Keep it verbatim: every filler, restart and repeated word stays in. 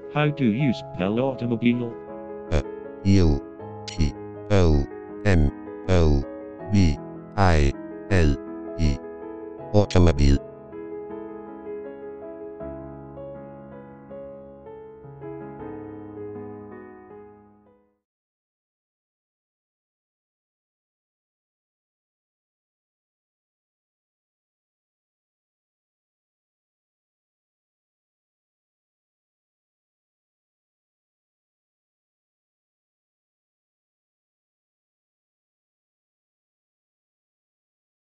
How do you spell automobile? A U T O M O B I L E. Automobile.